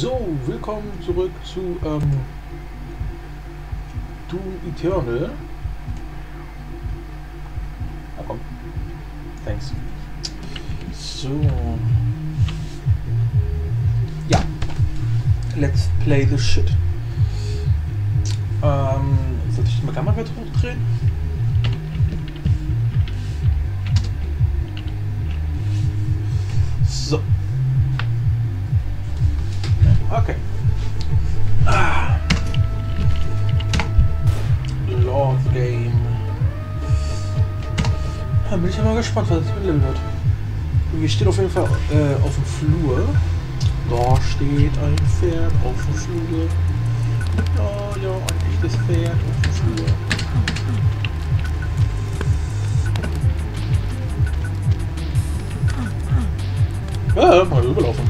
So, willkommen zurück zu Doom Eternal. Na komm. Thanks. So. Ja. Let's play the shit. Sollte ich die Kamera hochdrehen? So. Okay. Lord Game. Da bin ich ja mal gespannt, was das für ein Level wird. Wir stehen auf jeden Fall auf dem Flur. Da steht ein Pferd auf dem Flur. Ja, ein echtes Pferd auf dem Flur. Ja, mal rüberlaufen.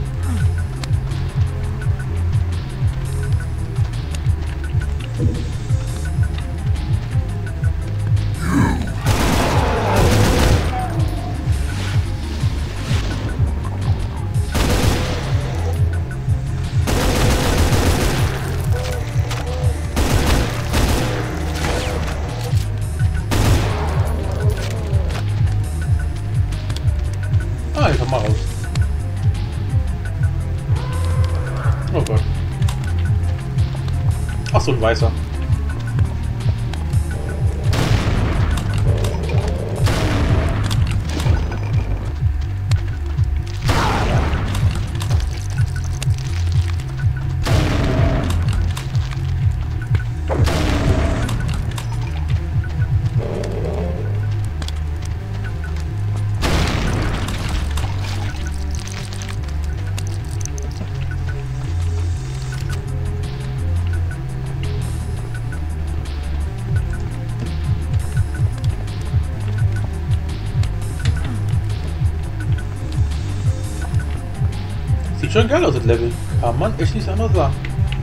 Ich komm mal raus. Oh Gott. Ach so, ein weißer. Sieht schon geil aus, das Level. Kann man echt nichts anderes sagen.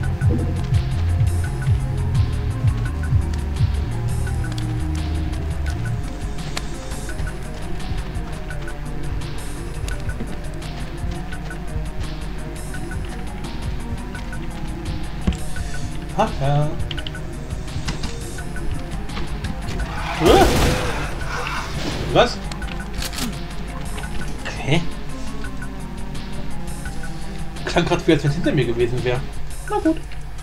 Ach ja. Was? Okay. Klang gerade wie als wenn es hinter mir gewesen wäre. Na gut.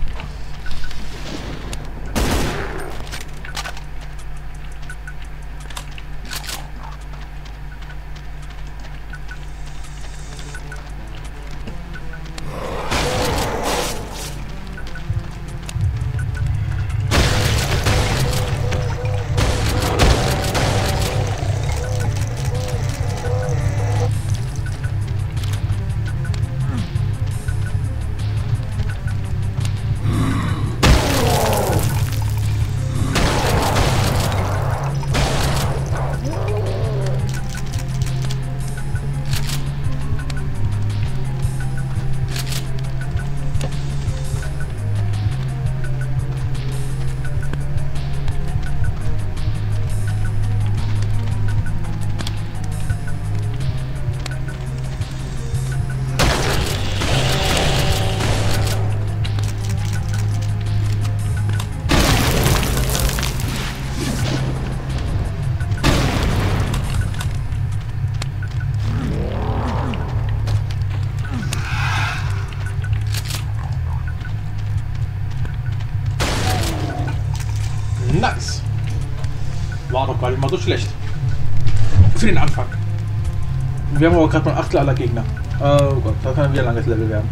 Nice. War doch gar nicht mal so schlecht. Für den Anfang. Wir haben aber gerade mal ein Achtel aller Gegner. Oh Gott, das kann wieder ein langes Level werden.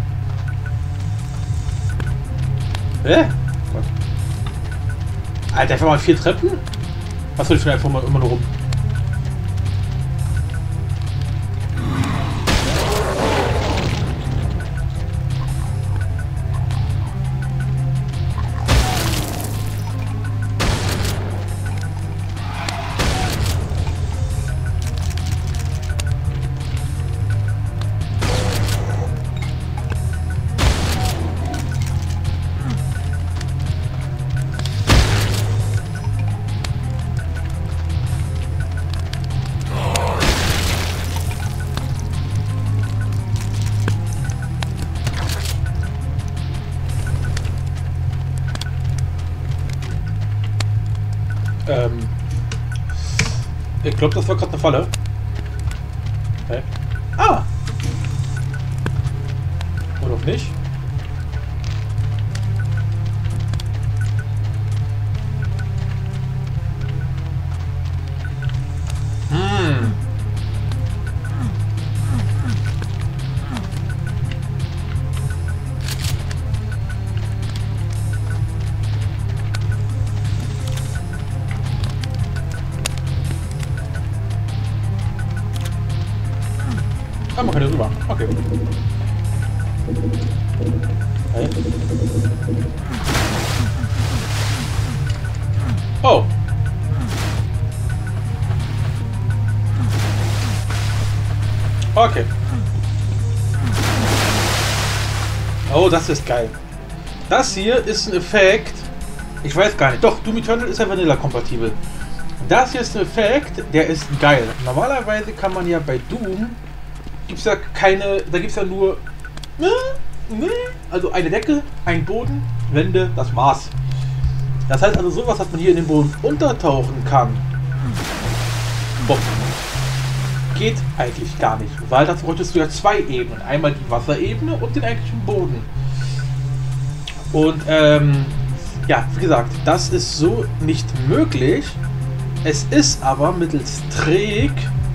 Hä? Gott. Alter, einfach mal 4 Treppen? Was soll ich für einfach mal immer nur rum? Ich glaube, das war gerade eine Falle. Okay. Ah! Oder auch nicht? Ah, man kann hier rüber. Okay. Hey. Oh. Okay. Oh, das ist geil. Das hier ist ein Effekt. Ich weiß gar nicht. Doch, Doom Eternal ist ja Vanilla-kompatibel. Das hier ist ein Effekt, der ist geil. Normalerweise kann man ja bei Doom gibt's ja keine, da gibt es ja nur also eine Decke, ein Boden, Wände, das war's. Das heißt also sowas, dass man hier in den Boden untertauchen kann. Boah. Geht eigentlich gar nicht, weil dazu bräuchtest du ja zwei Ebenen. Einmal die Wasserebene und den eigentlichen Boden. Und ja, wie gesagt, das ist so nicht möglich. Es ist aber mittels Trick,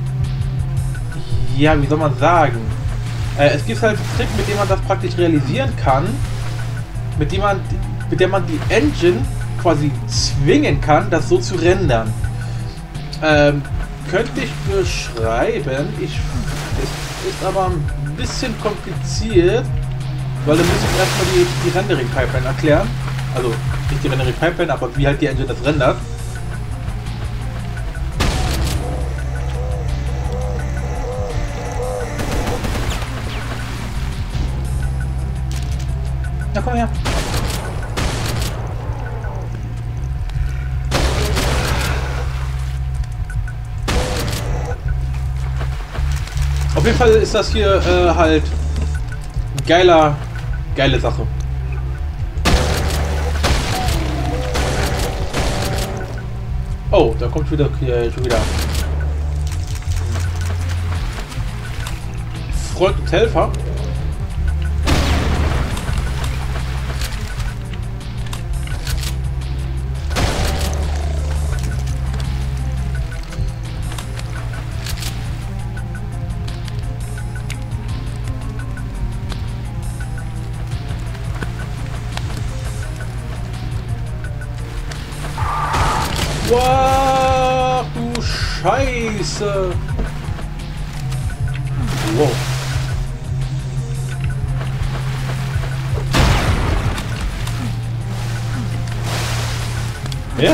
ja, wie soll man sagen? Es gibt halt einen Trick, mit dem man das praktisch realisieren kann, mit der man die Engine quasi zwingen kann, das so zu rendern. Könnte ich beschreiben. Es ist aber ein bisschen kompliziert, weil da muss ich erstmal die Rendering-Pipeline erklären. Also nicht die Rendering-Pipeline, aber wie halt die Engine das rendert. Na komm her. Auf jeden Fall ist das hier halt geile Sache. Oh, da kommt wieder schon wieder Freund und Helfer. Wow, du Scheiße! Wow. Wer?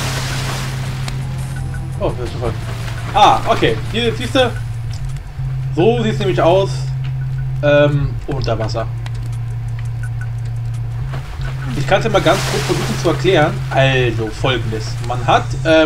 Oh, das ist Zufall. Ah, okay. Hier siehst du. So sieht es nämlich aus. Unter Wasser. Ich kann es ja mal ganz kurz versuchen zu erklären. Also Folgendes: Man hat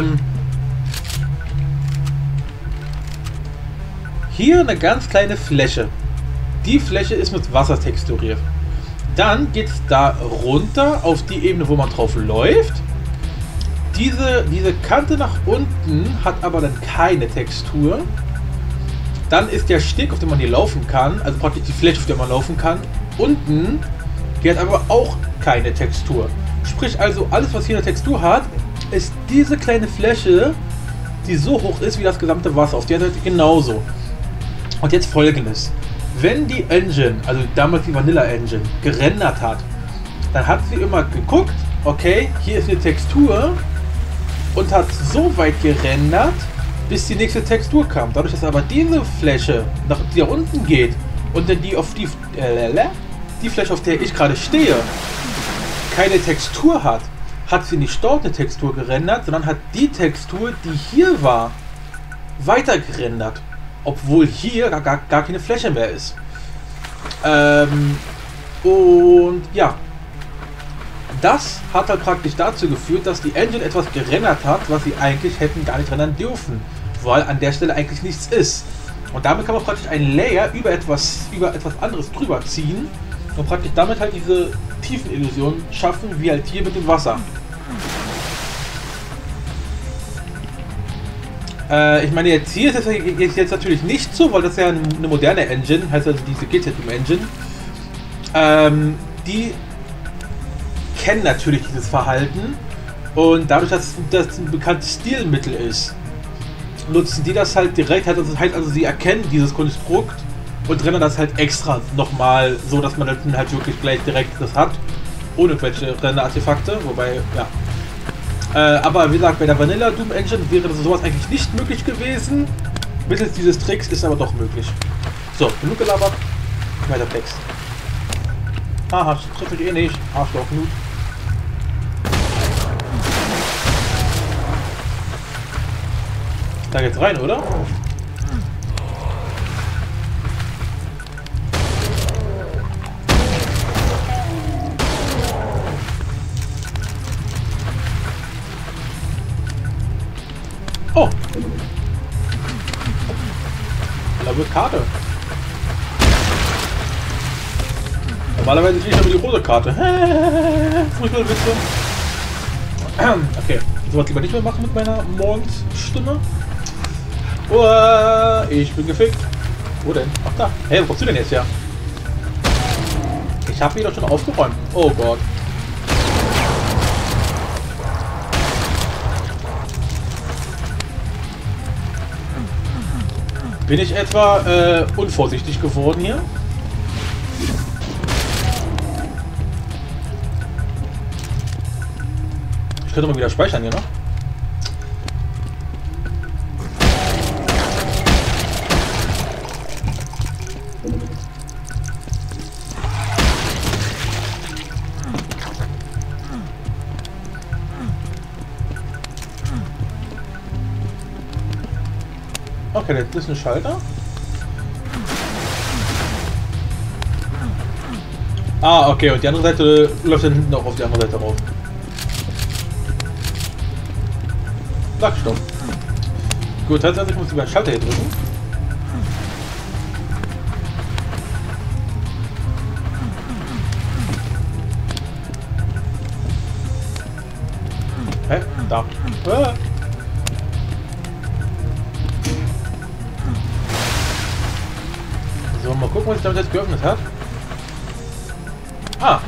hier eine ganz kleine Fläche. Die Fläche ist mit Wasser texturiert. Dann geht es da runter auf die Ebene, wo man drauf läuft. Diese Kante nach unten hat aber dann keine Textur. Dann ist der Steg, auf dem man hier laufen kann, also praktisch die Fläche, auf der man laufen kann, unten. Die hat aber auch keine Textur. Sprich also, alles was hier eine Textur hat, ist diese kleine Fläche, die so hoch ist wie das gesamte Wasser. Auf der Seite genauso. Und jetzt Folgendes: Wenn die Engine, also damals die Vanilla Engine, gerendert hat, dann hat sie immer geguckt, okay, hier ist eine Textur, und hat so weit gerendert, bis die nächste Textur kam. Dadurch, dass aber diese Fläche nach die da unten geht und dann die Fläche, auf der ich gerade stehe, keine Textur hat, hat sie nicht dort eine Textur gerendert, sondern hat die Textur, die hier war, weiter gerendert, obwohl hier gar keine Fläche mehr ist. Und ja, das hat halt praktisch dazu geführt, dass die Engine etwas gerendert hat, was sie eigentlich hätten gar nicht rendern dürfen, weil an der Stelle eigentlich nichts ist. Und damit kann man praktisch ein Layer über etwas anderes drüber ziehen und praktisch damit halt diese Tiefenillusion schaffen, wie halt hier mit dem Wasser. Ich meine, jetzt hier ist es jetzt natürlich nicht so, weil das ja eine moderne Engine, heißt also diese GZM Engine. Die kennen natürlich dieses Verhalten und dadurch, dass das ein bekanntes Stilmittel ist, nutzen die das halt direkt, also sie erkennen dieses Konstrukt und trennen das halt extra nochmal, so dass man dann halt wirklich gleich direkt das hat, ohne irgendwelche Render-Artefakte, wobei, ja. Aber wie gesagt, bei der Vanilla Doom Engine wäre das sowas eigentlich nicht möglich gewesen. Mittels dieses Tricks ist aber doch möglich. So, genug gelabert, weiter Text. Haha, trifft mich eh nicht, Arschloch, Nut. Da geht's rein, oder? Oh! Blaue Karte. Normalerweise kriege ich aber die rote Karte. Fußballwitze. Okay, ich wollte lieber nicht mehr machen mit meiner Morgensstimme. Oh, ich bin gefickt. Wo denn? Ach da. Hey, wo kommst du denn jetzt her? Ich habe ihn doch schon aufgeräumt. Oh Gott. Bin ich etwa unvorsichtig geworden hier? Ich könnte mal wieder speichern hier, ne? Okay, das ist ein Schalter. Ah, okay, und die andere Seite läuft dann hinten auch auf die andere Seite rauf. Stopp. Gut, tatsächlich ich muss über den Schalter hier drücken. Hä? Da. Ah. So, mal gucken, was sich damit jetzt geöffnet hat. Ah.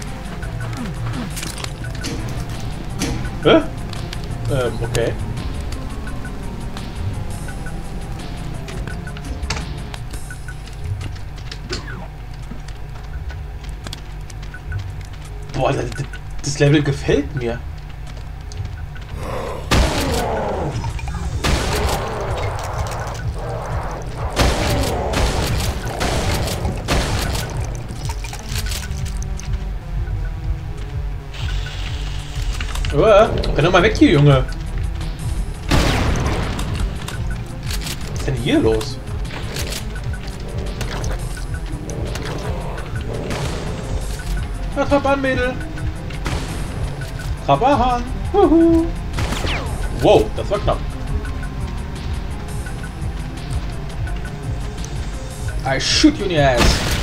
Hä? Okay. Boah, das Level gefällt mir. Renn doch mal weg hier, Junge. Was ist denn hier los? Ja, Traban, Mädel. Traban. Wuhu. Wow, das war knapp. I shoot you in the ass.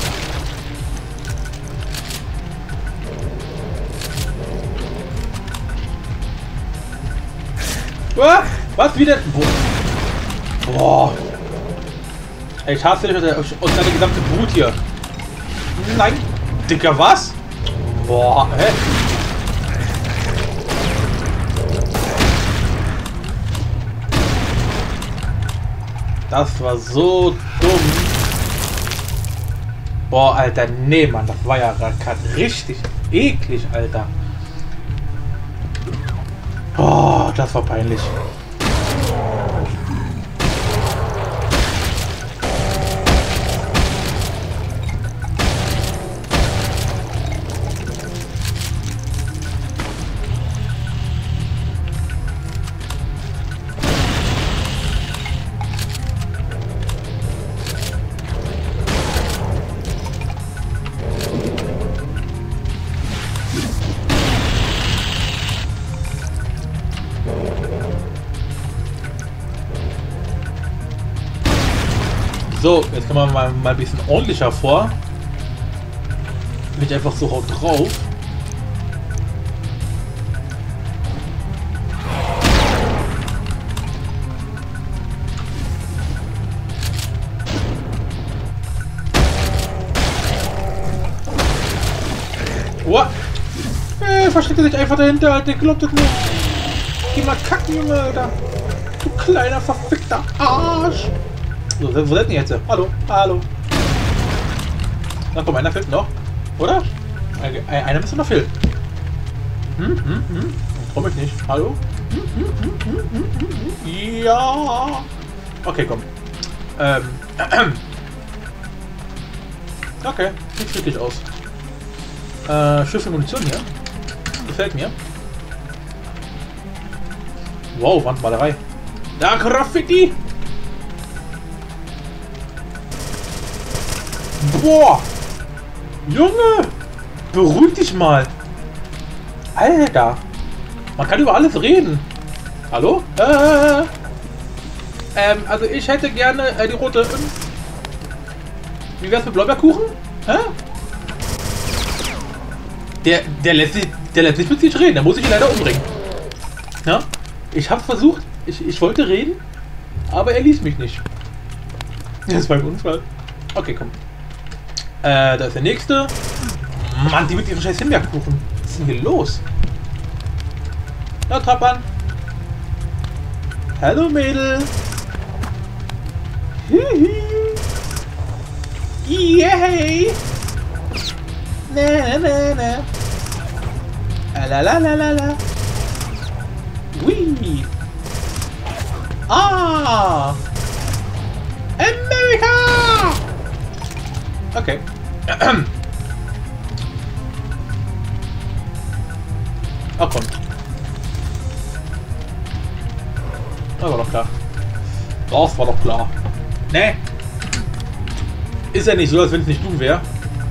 Was wieder? Boah. Ich hasse dich und deine gesamte Brut hier. Nein. Dicker, was? Boah, hä? Das war so dumm. Boah, Alter, nee, Mann, das war ja gerade richtig eklig, Alter. Oh, das war peinlich. So, jetzt kommen wir mal ein bisschen ordentlicher vor. Nicht einfach so haut drauf. der versteckte sich einfach dahinter, Alter. Der glaubt das nicht. Geh mal kacken, Junge, Alter. Du kleiner, verfickter Arsch. So, wo seid ihr jetzt? Hallo, hallo. Na komm, einer fehlt noch. Oder? Einer müsste noch fehlen. Komm ich nicht. Hallo? Ja. Okay, komm. Okay, sieht wirklich aus. Schiffe Munition hier. Gefällt mir. Wow, Wandmalerei. Da, Graffiti! Boah! Junge! Beruhig dich mal! Alter! Man kann über alles reden. Hallo? Also ich hätte gerne die rote. Wie wär's mit Blaubeerkuchen? Hä? Der lässt sich mit sich reden. Der muss sich leider umbringen. Ja? Ich habe versucht. Ich wollte reden, aber er ließ mich nicht. Das war ein Unfall. Okay, komm. Da ist der nächste. Mann, die mit ihren scheiß Himbeerkuchen. Was ist denn hier los? Na, Trappern. Hallo, Mädel. Hihi. Yay. Na, na, na, na. La, la, la, la, la. Wee. Ah. Amerika. Okay. Ach komm. Das war doch klar. Das war doch klar. Ne? Ist ja nicht so, als wenn es nicht du wäre.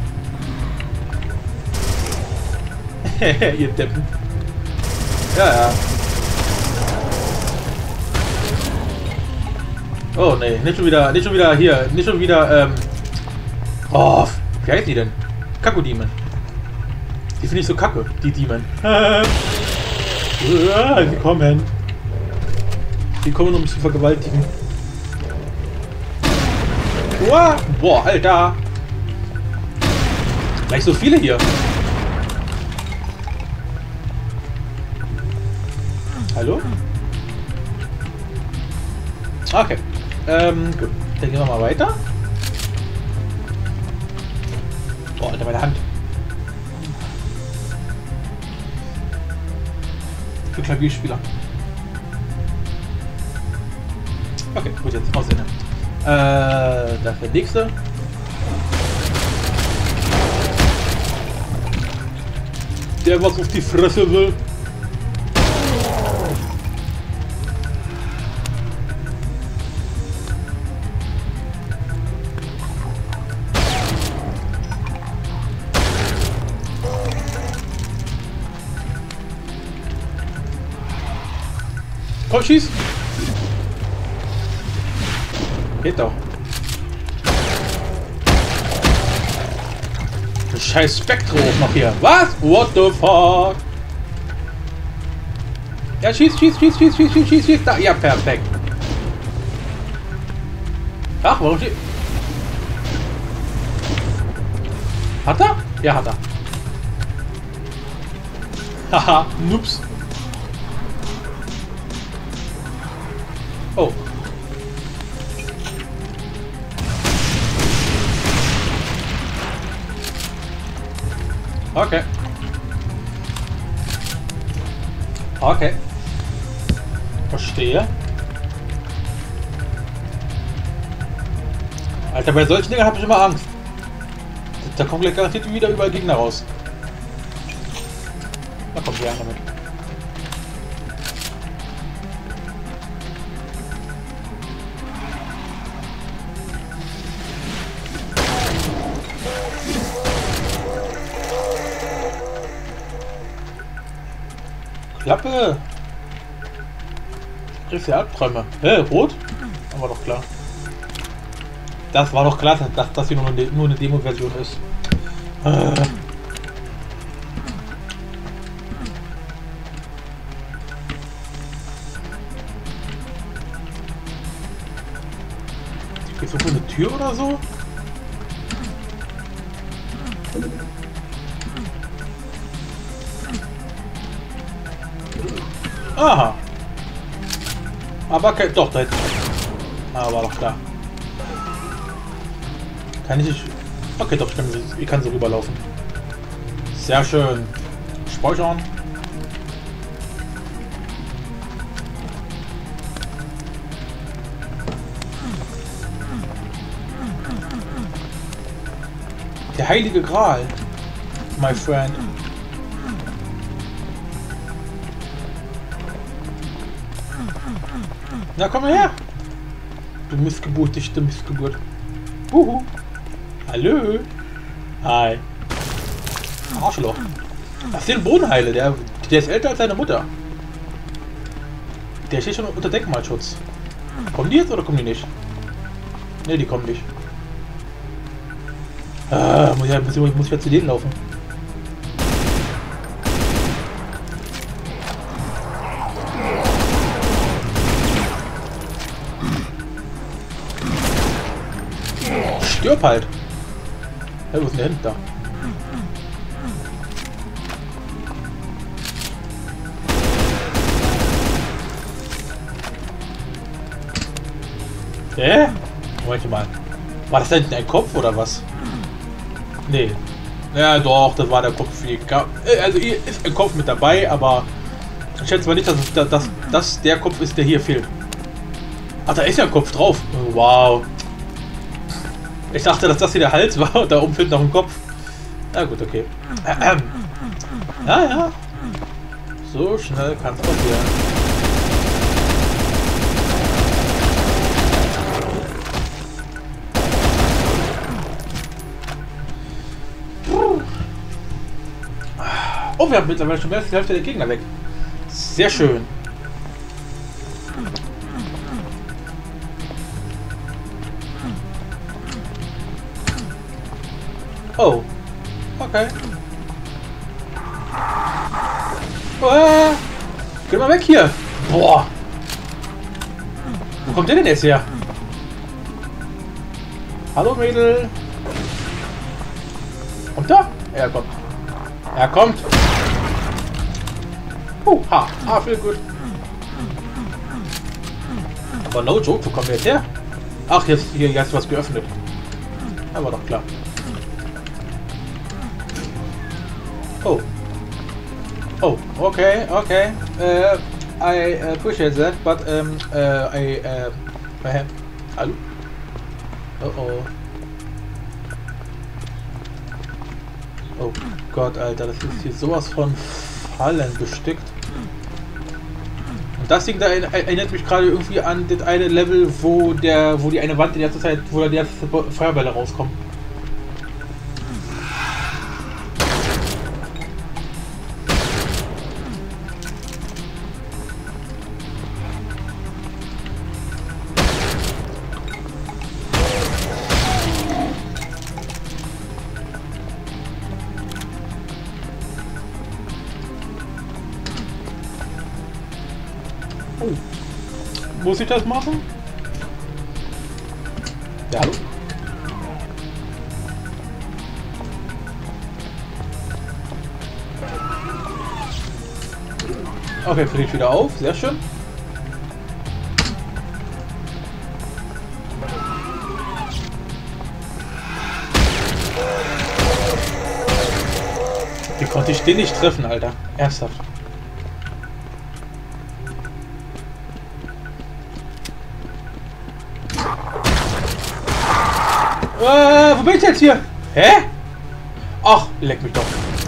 Ihr Deppen. Ja, ja. Oh ne, nicht schon wieder hier, nicht schon wieder, oh, wie heißt die denn? Kakodemon. Die finde ich so kacke, die Demon. Die kommen. Die kommen, um mich zu vergewaltigen. Boah, Alter. Gleich so viele hier. Hallo? Okay. Gut. Dann gehen wir mal weiter. Boah, Alter, meine Hand. Für Klavierspieler. Okay, gut, jetzt Ausende. Das ist der nächste. Der was auf die Fresse will. Komm, schieß! Geht doch. Das scheiß Spektro noch hier. Was? What the fuck? Ja, schieß. Da. Ja, perfekt. Ach, warum steht... Hat er? Ja, hat er. Haha, Nups. Oh. Okay. Okay. Verstehe. Alter, bei solchen Dingen habe ich immer Angst. Da kommt gleich garantiert wieder überall Gegner raus. Na komm, hier damit. Klappe! Kriegst du Albträume. Rot? Aber doch klar. Das war doch klar, dass das hier nur eine Demo-Version ist. Ist das eine Tür oder so? Aha. Aber doch, da hinten. Ah, war doch klar. Kann ich nicht... Okay, doch, ich kann so rüberlaufen. Sehr schön. Speichern. Der heilige Gral, my friend. Na, komm mal her. Du Missgeburt, dichte Missgeburt. Huhu. Hallo. Hi. Arschloch. Das ist der Bodenheile, der ist älter als seine Mutter. Der steht schon unter Denkmalschutz. Kommen die jetzt oder kommen die nicht? Ne, die kommen nicht. Ah, muss ich ja zu denen laufen. Stirb halt! Hey, wo ist denn der hinten da? Moment mal. War das da hinten ein Kopf oder was? Nee. Ja doch, das war der Kopf. Also hier ist ein Kopf mit dabei, aber ich schätze mal nicht, dass der Kopf ist, der hier fehlt. Ach, da ist ja ein Kopf drauf. Oh, wow. Ich dachte, dass das hier der Hals war und da oben fehlt noch ein Kopf. Na gut, okay. Ja, ja. So schnell kann es passieren. Oh, wir haben mittlerweile schon mehr als die Hälfte der Gegner weg. Sehr schön. Oh. Okay. Geh mal weg hier. Boah. Wo kommt der denn jetzt her? Hallo Mädel. Kommt er? Er kommt. Er kommt. Viel gut. Aber no joke, wo kommen wir jetzt her? Ach, jetzt hier hast du was geöffnet. Ja, war doch klar. Oh. Oh, okay, okay. I appreciate that, but hallo? Oh oh. Oh Gott, Alter, das ist hier sowas von Fallen bestückt. Und das Ding da erinnert mich gerade irgendwie an das eine Level, wo die eine Wand die ganze Zeit, wo da die ganze Zeit Feuerbälle rauskommen. Oh. Muss ich das machen? Ja, hallo? Okay, fliegt wieder auf. Sehr schön. Wie konnte ich den nicht treffen, Alter? Ernsthaft. Wo bin ich jetzt hier? Hä? Ach, leck mich doch.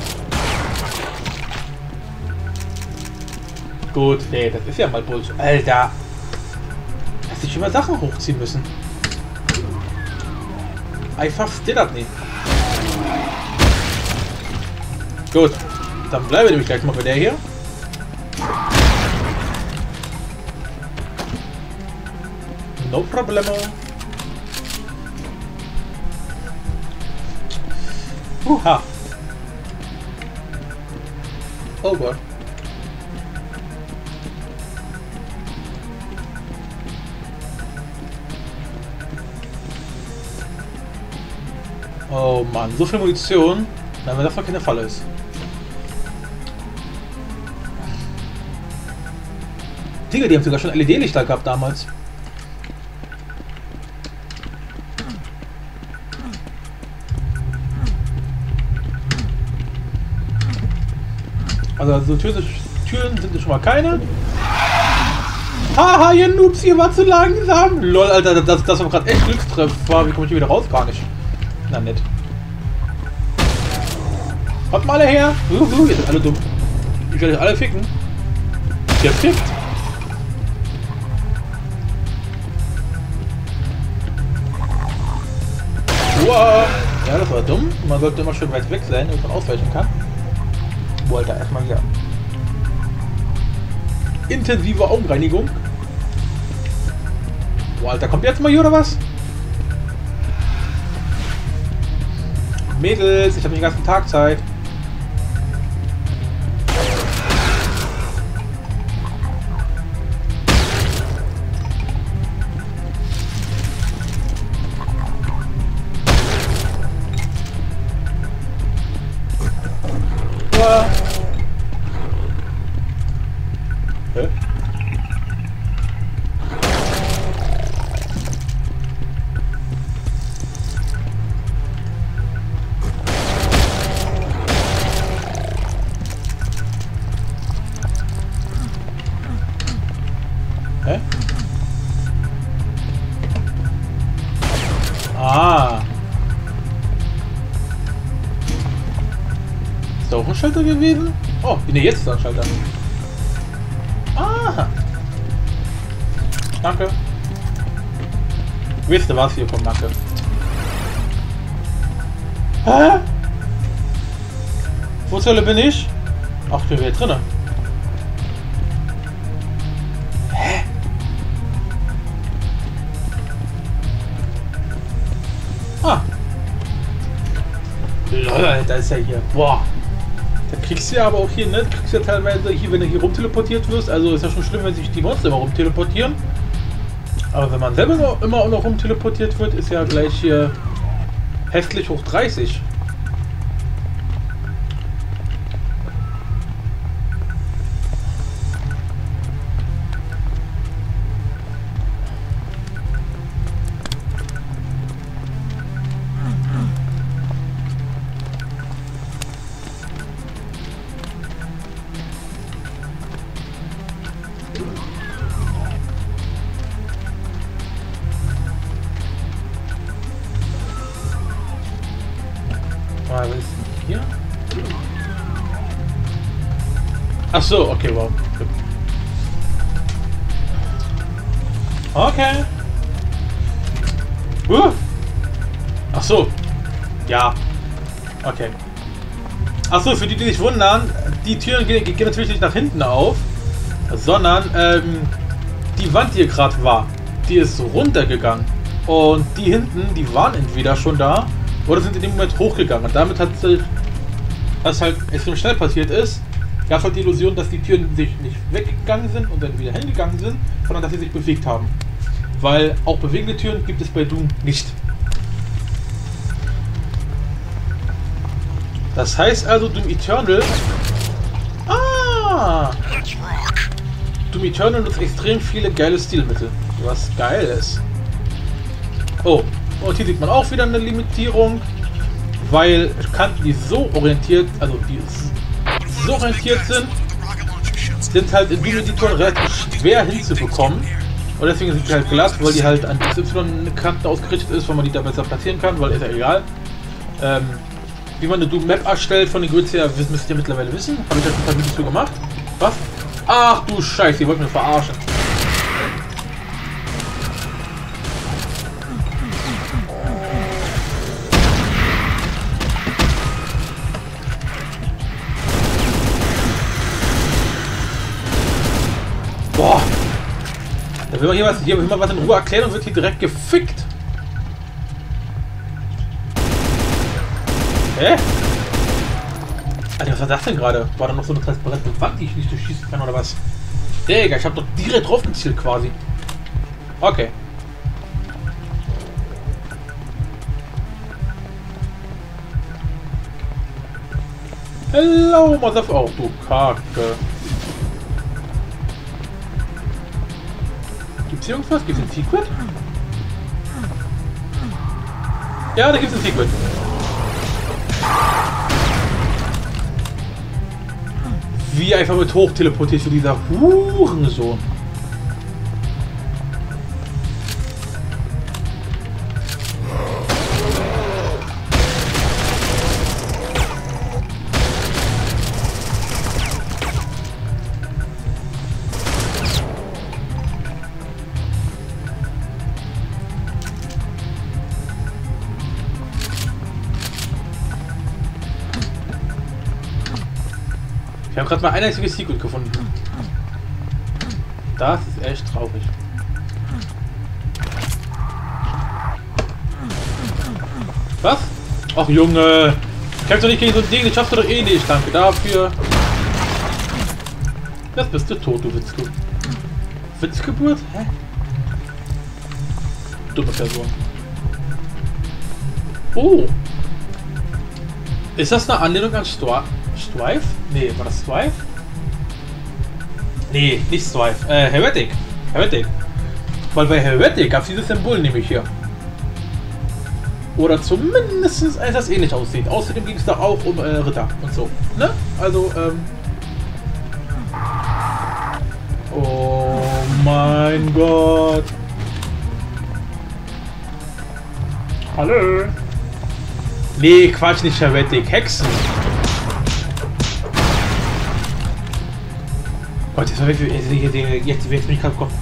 Gut, nee, das ist ja mal Bullshit. Alter. Dass ich immer Sachen hochziehen müssen. I verstehe das nicht. Gut. Dann bleibe ich nämlich gleich mal bei der hier. No problemo. Ha. Oh Gott. Oh Mann, so viel Munition, wenn davon keine Falle ist. Digga, die haben sogar schon LED-Lichter gehabt damals. Also so Türen sind schon mal keine. Haha, ihr Noobs, ihr war zu langsam. Lol, Alter, das war gerade echt Glückstreff war. Wie komme ich hier wieder raus? Gar nicht. Na nett. Kommt mal alle her. Ihr seid alle dumm. Ich werde euch alle ficken. Der fickt. Wow. Ja, das war dumm. Man sollte immer schön weit weg sein, damit man ausweichen kann. Boah, Alter, erstmal hier. Intensive Augenreinigung. Boah, Alter, kommt jetzt mal hier oder was? Mädels, ich habe den ganzen Tag Zeit. Hä? Hä? Ah. Ist da auch ein Schalter gewesen? Oh, ne, jetzt ist da ein Schalter. Aha. Danke. Wisst ihr was hier kommt, danke. Hä? Wo zur Hölle bin ich? Ach, ich bin wieder drinnen. Hä? Ah. Lol, da ist ja hier. Boah. Da kriegst du ja aber auch hier, ne? Du kriegst ja teilweise hier, wenn du hier rumteleportiert wirst. Also ist ja schon schlimm, wenn sich die Monster immer rumteleportieren. Aber wenn man selber immer auch noch rumteleportiert wird, ist ja gleich hier hässlich hoch 30. Was ist denn hier? Ach so, okay, wow. Okay. Ach so. Ja. Okay. Ach so, für die, die sich wundern, die Türen gehen natürlich nicht nach hinten auf, sondern die Wand, die hier gerade war, die ist runtergegangen. Und die hinten, die waren entweder schon da oder sind in dem Moment hochgegangen. Und damit hat sich, was halt extrem schnell passiert ist, gab es halt die Illusion, dass die Türen sich nicht weggegangen sind und dann wieder hingegangen sind, sondern dass sie sich bewegt haben. Weil auch bewegende Türen gibt es bei Doom nicht. Das heißt also, Doom Eternal... Ah! Doom Eternal nutzt extrem viele geile Stilmittel, was geil ist. Oh, und hier sieht man auch wieder eine Limitierung, weil Kanten, die so orientiert, also die so orientiert sind halt in Doom Editoren relativ schwer hinzubekommen. Und deswegen sind die halt glatt, weil die halt an XY-Kanten ausgerichtet ist, weil man die da besser platzieren kann, weil ist ja egal. Wie man eine Doom Map erstellt von den Grids her, müsst ihr mittlerweile wissen. Habe ich ein paar Videos zu gemacht. Was? Ach du Scheiße, ihr wollt mich verarschen. Boah! Da will man hier mal was in Ruhe erklären und wird hier direkt gefickt. Hä? Alter, was war das denn gerade? War da noch so eine transparente Wand, die ich nicht durchschießen kann oder was? Digga, ich hab doch direkt drauf gezielt quasi. Okay. Hello, Motherfucker. Oh, du Kacke. Gibt's hier irgendwas? Gibt's ein Secret? Ja, da gibt's ein Secret. Wie einfach mit hoch teleportiert zu dieser Hurensohn. Ich habe gerade mal ein einziges Secret gefunden. Das ist echt traurig. Was? Ach Junge! Kämpfst doch nicht gegen so ein Ding, das schaffst du doch eh nicht. Danke dafür. Jetzt bist du tot, du Witzgeburt. Witzgeburt? Hä? Dumme Person. Oh! Ist das eine Anlehnung an Strife? Nee, war das Strife? Nee, nicht Strife. Heretic. Heretic. Weil bei Heretic gab es dieses Symbol nämlich hier. Oder zumindest eins, das ähnlich aussieht. Außerdem ging es da auch um Ritter und so. Ne? Also, oh mein Gott. Hallo. Nee, Quatsch, nicht Heretic. Hexen. Gott, jetzt bin ich gerade Kopf.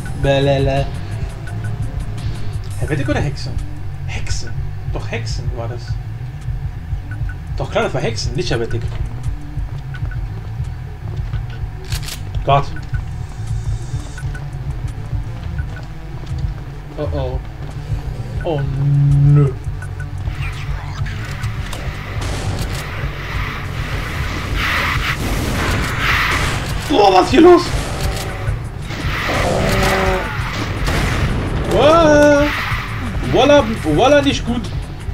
Heretic oder Hexen? Hexen. Doch, Hexen war das. Doch klar, das war Hexen, nicht Heretic. Gott. Oh oh. Oh nö. Oh, was ist hier los? Oh. Voila, nicht gut.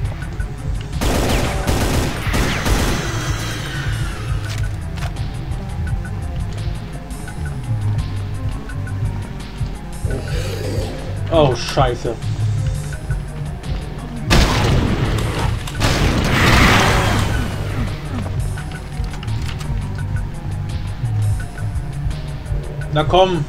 Oh, Scheiße. Na komm.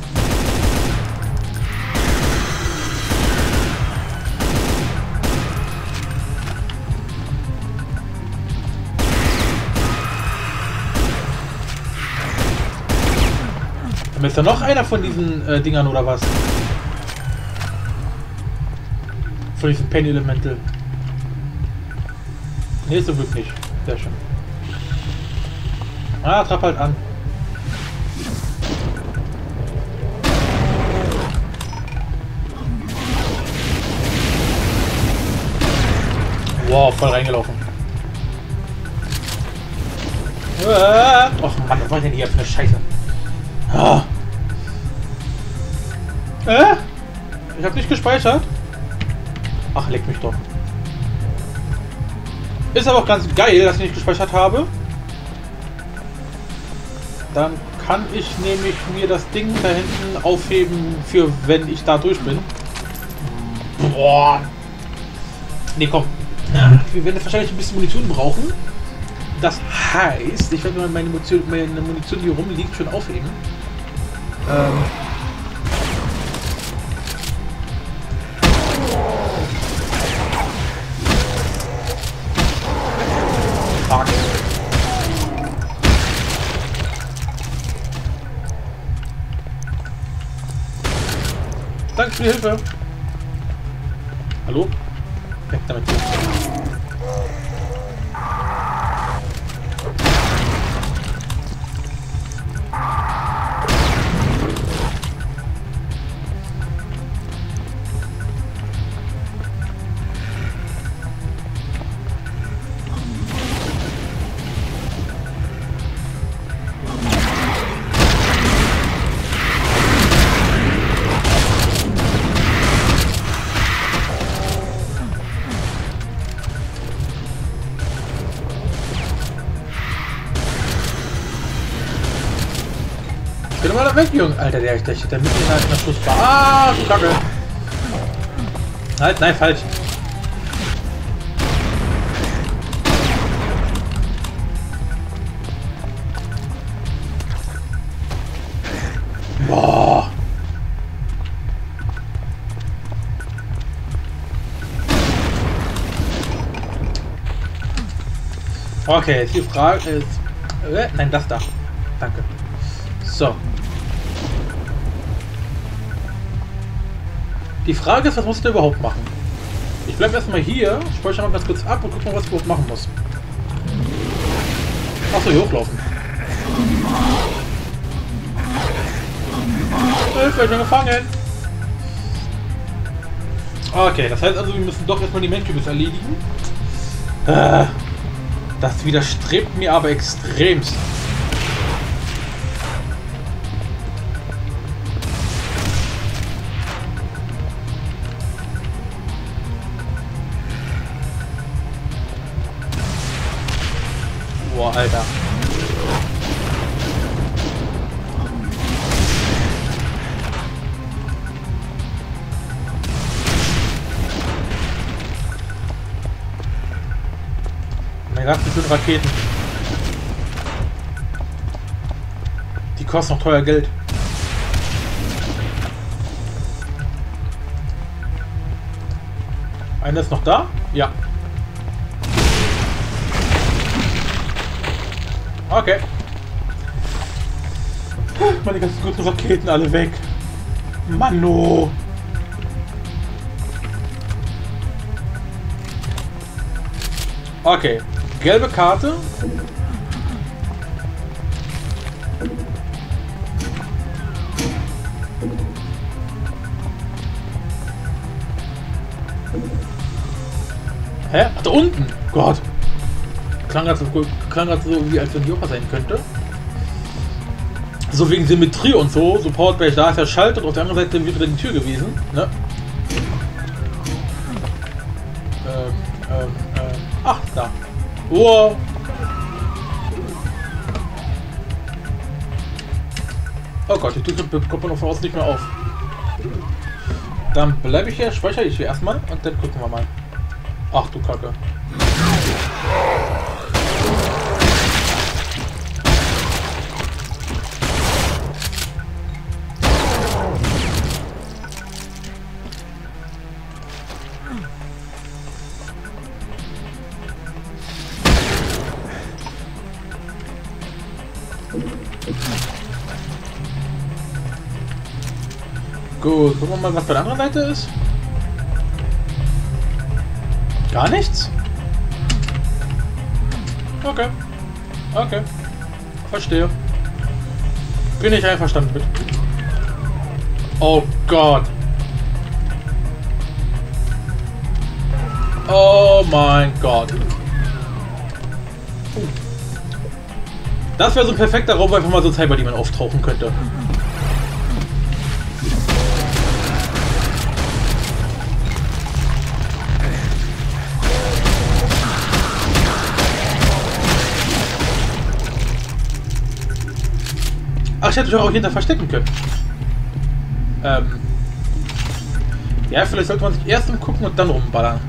Ist da noch einer von diesen Dingern oder was? Von diesen Penny Elemental. Nee, so wirklich nicht. Sehr schön. Ah, trapp halt an. Wow, voll reingelaufen. Och Mann, was war denn hier für eine Scheiße? Ah. Ich hab nicht gespeichert. Ach, leck mich doch. Ist aber auch ganz geil, dass ich nicht gespeichert habe. Dann kann ich nämlich mir das Ding da hinten aufheben, für wenn ich da durch bin. Boah. Nee, komm. Wir werden wahrscheinlich ein bisschen Munition brauchen. Das heißt, ich werde meine Munition, die hier rumliegt, schon aufheben. Fuck. Danke für die Hilfe. Hallo? Weg damit. Geh doch mal da weg, Junge. Alter, der steht da mitten in einer Schussbar. Ah, du Kacke. Halt, nein, falsch. Boah. Okay, jetzt die Frage ist... nein, das da. Danke. So. Die Frage ist, was muss ich da überhaupt machen? Ich bleibe erstmal hier, speichere mal ganz kurz ab und guck mal, was ich überhaupt machen muss. Achso, hier hochlaufen. Hilfe, ich bin gefangen! Okay, das heißt also, wir müssen doch erstmal die Main-Types erledigen. Das widerstrebt mir aber extremst. Boah, Alter. Meine ganzen schönen Raketen. Die kosten noch teuer Geld. Einer ist noch da? Ja. Okay. Meine ganzen guten Raketen alle weg. Mano. Okay. Gelbe Karte. Hä? Ach, da unten. Gott. Klang gerade so irgendwie, als wenn Joker sein könnte. So wegen Symmetrie und so. So Powered by, da ist der Schalter und auf der anderen Seite wäre die Tür gewesen. Ne? Ach, da. Oh. Oh Gott, die Tür kommt man von außen nicht mehr auf. Dann bleibe ich hier, speichere ich hier erstmal und dann gucken wir mal. Ach du Kacke. Gut, gucken wir mal, was bei der anderen Seite ist. Gar nichts? Okay. Okay. Verstehe. Bin ich einverstanden mit. Oh Gott. Oh mein Gott. Das wäre so ein perfekter Raum, wo einfach mal so ein Cyberdemon auftauchen könnte. Ach, ich hätte mich auch hinter verstecken können. Ja, vielleicht sollte man sich erst umgucken und dann rumballern.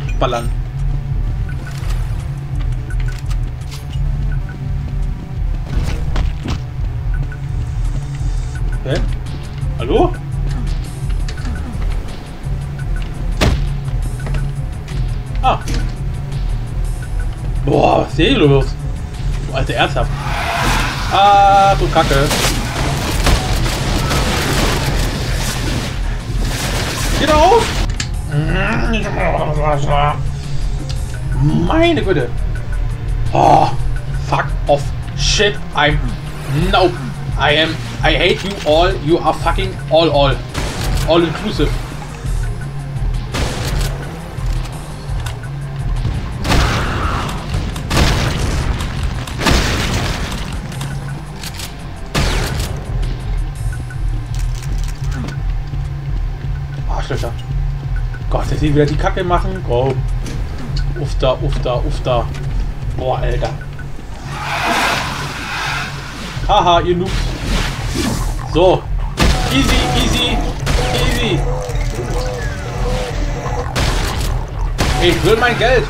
Hä? Hallo? Ah. Boah, was ist hier los? Du alte ernsthaft. Ah, du Kacke. Geht auf! Meine Güte! Oh, fuck off! Shit! Nope! I hate you all! You are fucking all inclusive! Arschlöcher! Gott, dass sie wieder die Kacke machen! Komm! Uff da! Boah, Alter! Haha, ihr Noobs! So! Easy! Ich will mein Geld.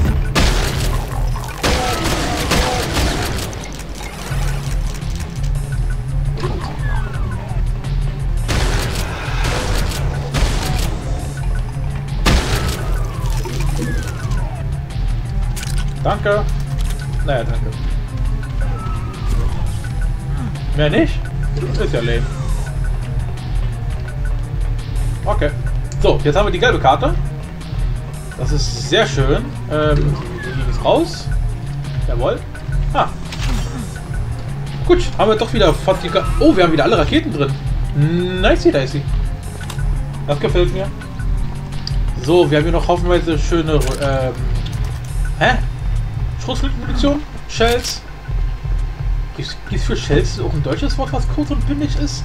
Danke. Naja, danke. Mehr nicht? Ist ja lame. Okay. So, jetzt haben wir die gelbe Karte. Das ist sehr schön. Die liegen jetzt raus. Jawohl. Ah. Gut, haben wir doch wieder fast die... Oh, wir haben wieder alle Raketen drin. Nicey dicey. Das gefällt mir. So, wir haben hier noch haufenweise schöne... Schrotflintenmunition? Shells? Gibt es für Shells auch ein deutsches Wort, was kurz und bündig ist?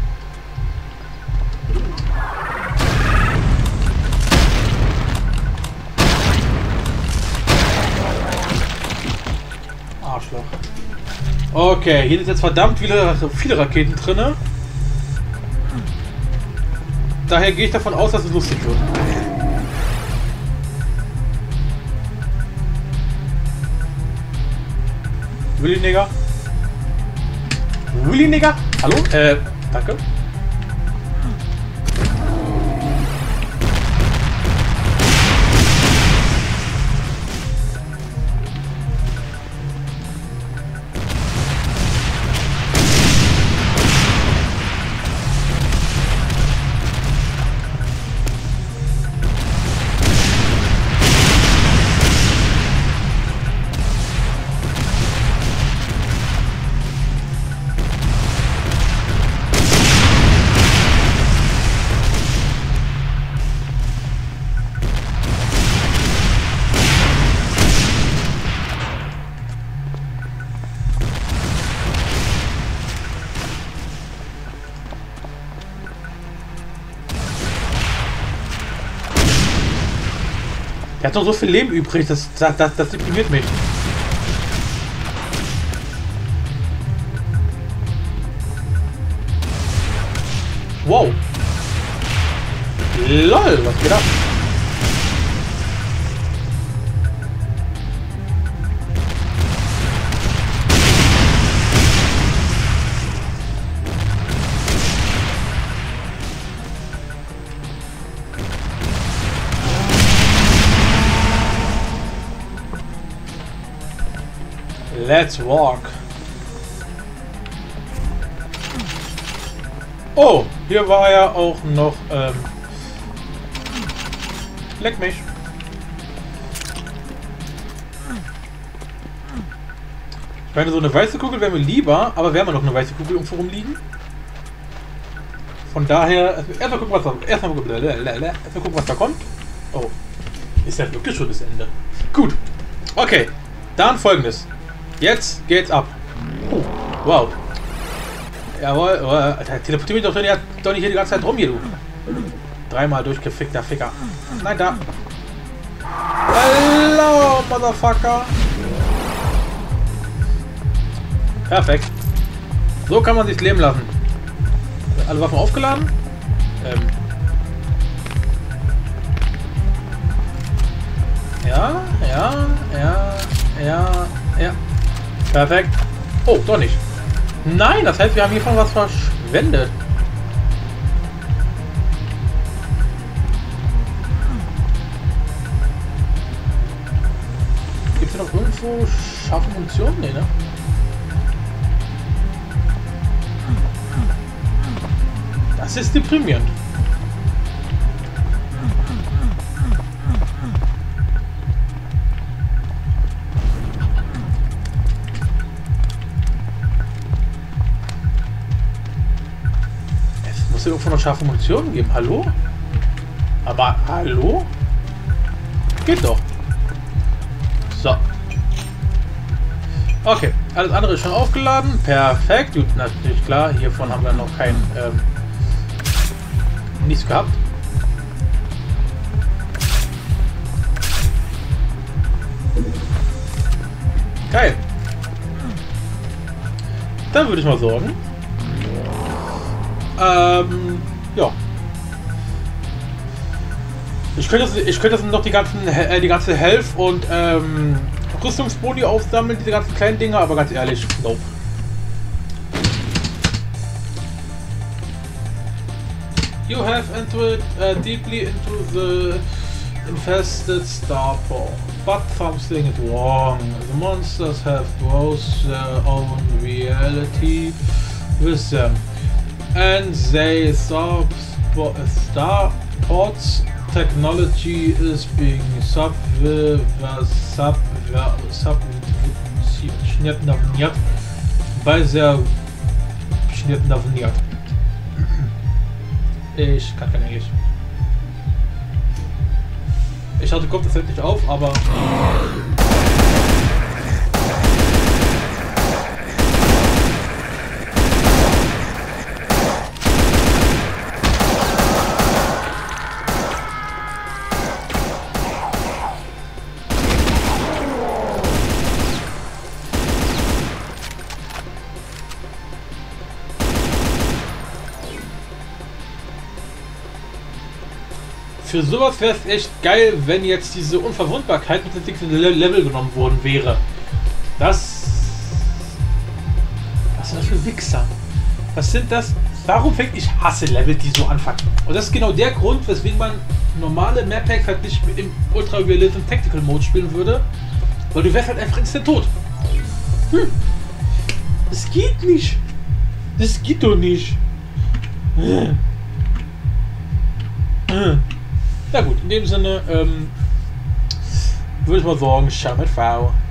Arschloch. Okay, hier sind jetzt verdammt viele Raketen drin. Daher gehe ich davon aus, dass es lustig wird. Willi Nigger? Willi Nigger? Hallo? Danke. Er hat noch so viel Leben übrig, das deprimiert mich. Wow. LOL, was geht ab? Let's walk. Oh, hier war ja auch noch, leck mich. Ich meine, so eine weiße Kugel wäre mir lieber, aber wir haben ja noch eine weiße Kugel irgendwo rumliegen. Von daher, erstmal gucken, was da kommt. Oh, ist ja wirklich schon das Ende. Gut, okay, dann Folgendes. Jetzt geht's ab. Wow. Jawohl. Alter, teleportiert mich doch nicht hier die ganze Zeit rum hier, du. Dreimal durchgefickter Ficker. Nein, da. Hello, Motherfucker. Perfekt. So kann man sich leben lassen. Alle Waffen aufgeladen. Ja. Perfekt. Oh, doch nicht. Nein, das heißt, wir haben hiervon was verschwendet. Gibt es hier noch irgendwo scharfe Munition? Nee, ne? Das ist deprimierend. Es muss ja irgendwo noch scharfe Munition geben. Hallo? Aber hallo? Geht doch. So. Okay, alles andere ist schon aufgeladen. Perfekt. Gut, natürlich klar. Hiervon haben wir noch kein nichts gehabt. Geil. Dann würde ich mal sagen. Ja. Ich könnte das noch die ganze Health und Rüstungsboni aufsammeln, diese ganzen kleinen Dinger, aber ganz ehrlich, nope. You have entered deeply into the infested starport, but something is wrong. The monsters have brought their own reality with them, and they starport's technology is being subversive. Ich kann kein Englisch. Ich hatte kommt das halt nicht auf, aber für sowas wäre es echt geil, wenn jetzt diese Unverwundbarkeit mit dem nächsten Level genommen worden wäre. Das... Was sind das für Wichser? Was sind das? Warum fängt ich hasse Level, die so anfangen? Und das ist genau der Grund, weswegen man normale Map-Packs halt nicht im Ultra Realism Tactical Mode spielen würde. Weil du wärst halt einfach instant tot. Das geht nicht. Das geht doch nicht. Na gut, in dem Sinne würde ich mal sagen, ciao mit V.